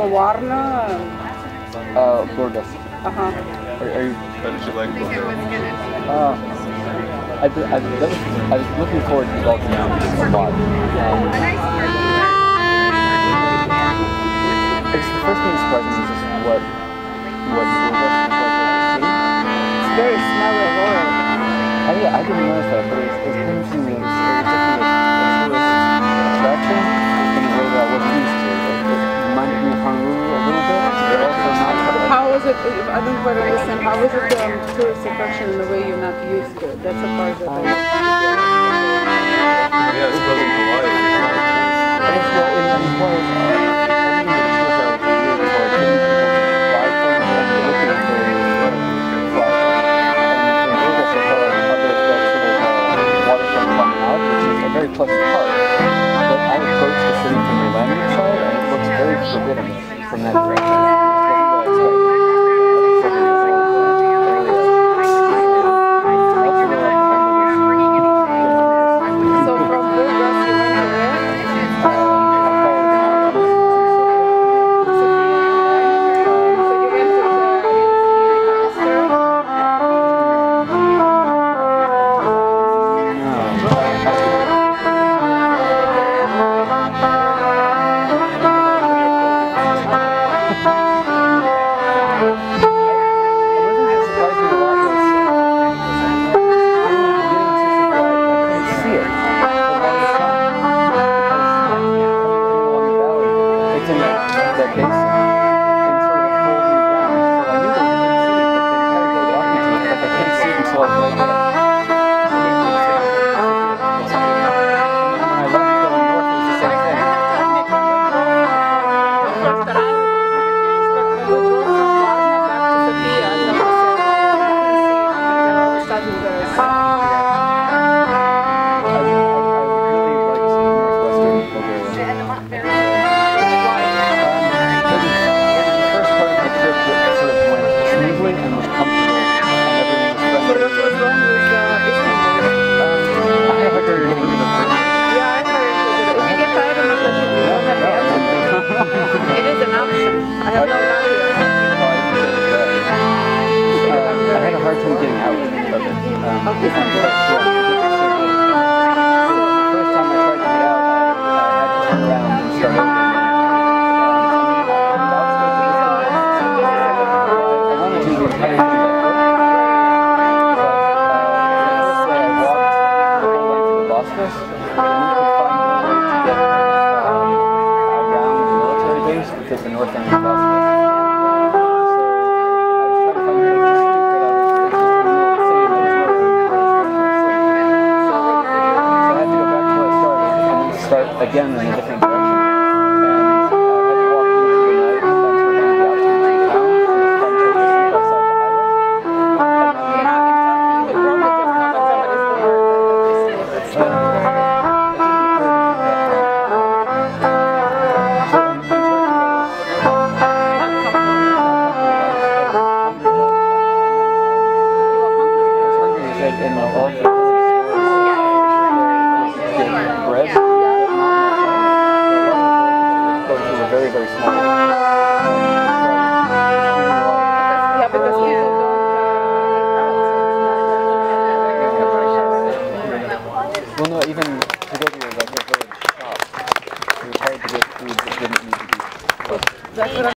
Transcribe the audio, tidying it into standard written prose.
Varna? Babushkas. Are you? How did you like Babushkas? I was looking forward to developing a lot. It's the first thing that surprised me is just what Babushkas was like to see. It's very smelly of oil. I didn't notice that, but it was painting me. It was attraction in a way that I wasn't used to. It reminded me of Honolulu a little bit, but also not. How was it? I don't quite understand. How was it tourist attraction in a way you're not used to? That's a part that I don't. Yeah, it's building Hawaii. Very pleasant part, but I approached the city from the landward side and it looks very forbidding from that direction. It is an option. I have no idea. I had a hard time getting out of it. The first time I tried to get out, I had to turn around and start over. I wanted to do the entire thing by foot, but the first day I walked the whole length of the Babushkas, and we could find a way to get around the military base, which is the north end of the Babushkas. Again in a different direction. And I had to walk into the night and then turn around the outskirts of town and just come to the street outside the highway. And then very, very small. Yeah, because people don't well, no, even to go to like a village shop, it was hard to get food that didn't need to be cooked.